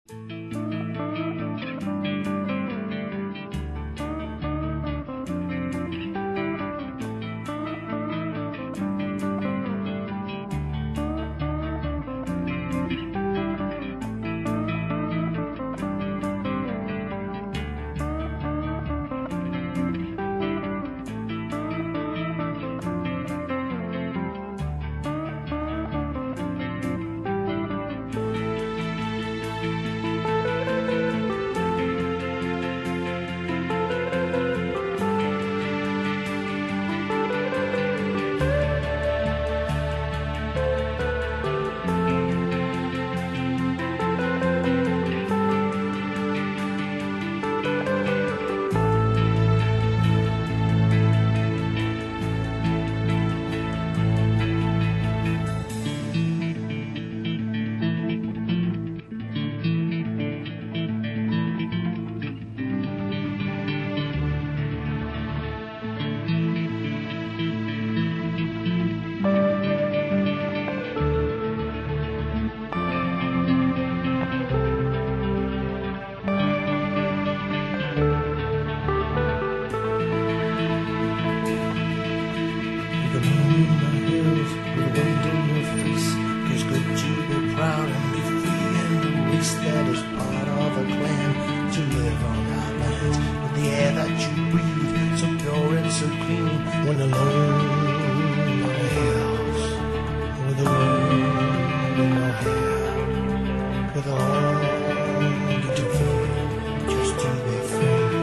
That is part of a plan to live on our lands with the air that you breathe, so pure and so clean. When alone on the hills, with alone in your hair, with all you do just to be free.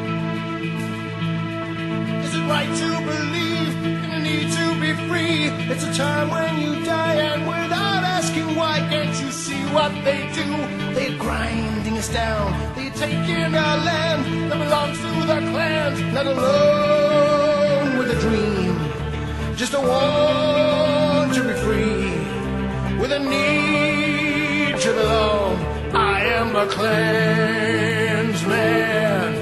Is it right to believe in the need to be free? It's a time when you die, and without asking why, can't you see what they do? They're grinding us down. They're taking our land that belongs to their clans. Not alone with a dream, just a want to be free, with a need to belong. I am a clansman.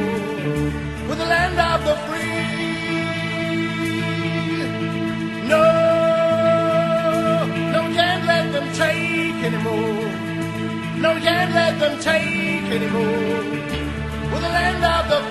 We're the land of the free. No, no, can't let them take anymore. No, can't let them take anymore. We're the land of the